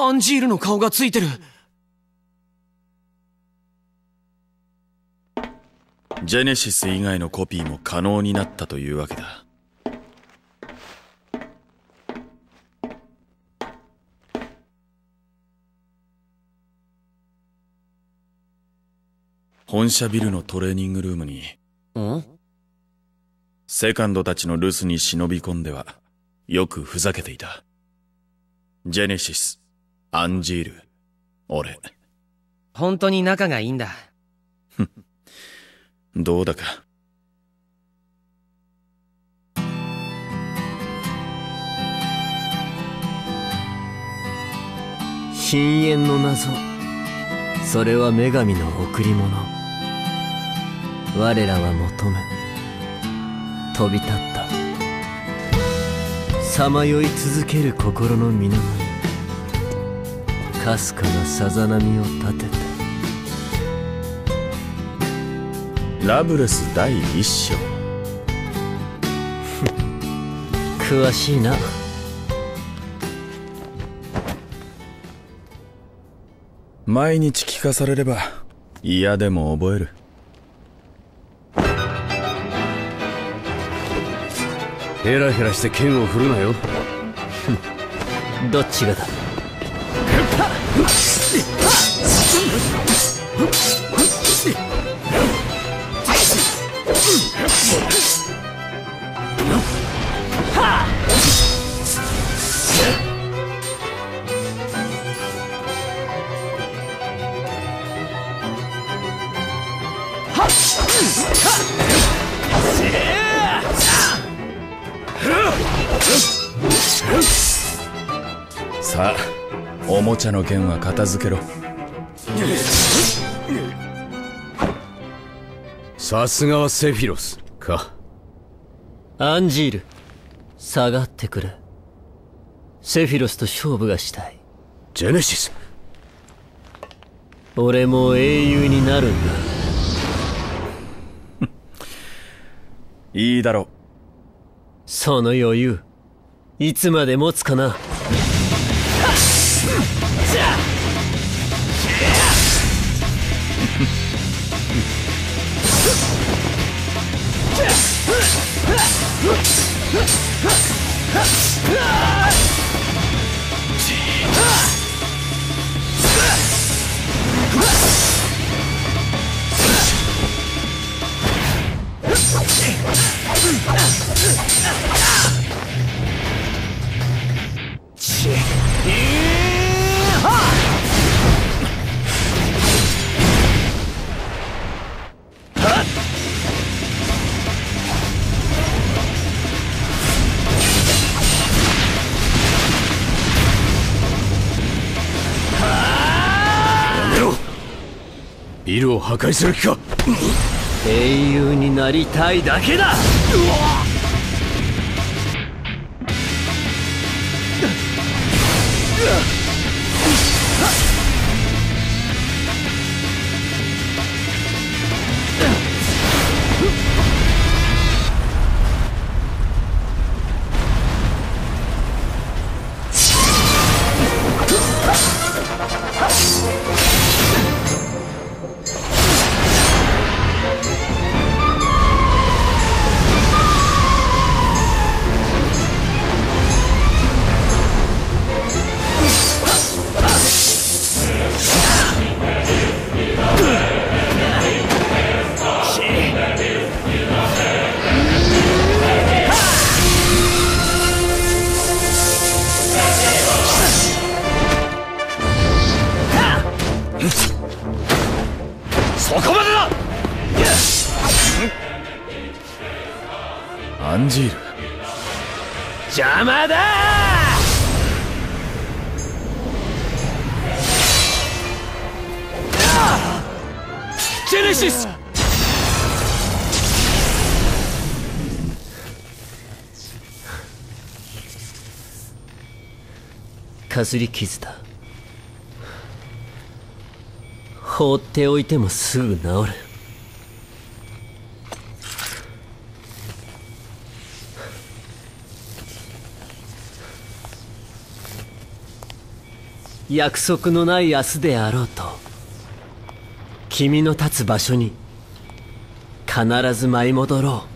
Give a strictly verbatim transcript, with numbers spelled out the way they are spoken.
アンジールの顔がついてる。 ジェネシス以外のコピーも可能になったというわけだ。本社ビルのトレーニングルームにんセカンドたちの留守に忍び込んではよくふざけていた。ジェネシス、アンジール、俺。 本当に仲がいいんだ。 どうだか。 深淵の謎、それは女神の贈り物。我らは求め飛び立った。さまよい続ける心の水面にかすかなさざ波を立てて。 ラブレス第一章。 詳しいな。 毎日聞かされれば嫌でも覚える。 ヘラヘラして剣を振るなよ。 どっちがだ。 さあ、おもちゃの剣は片付けろ。 さすがはセフィロスか。 アンジール、下がってくれ。セフィロスと勝負がしたい。 ジェネシス、 俺も英雄になるんだ。 いいだろう。 その余裕いつまで持つかな。 ビルを破壊する気か。 英雄になりたいだけだ。 そこまでだ。 アンジール、 邪魔だ。 ジェネシス、 かすり傷だ。放っておいてもすぐ治る。 約束のない明日であろうと、君の立つ場所に必ず舞い戻ろう。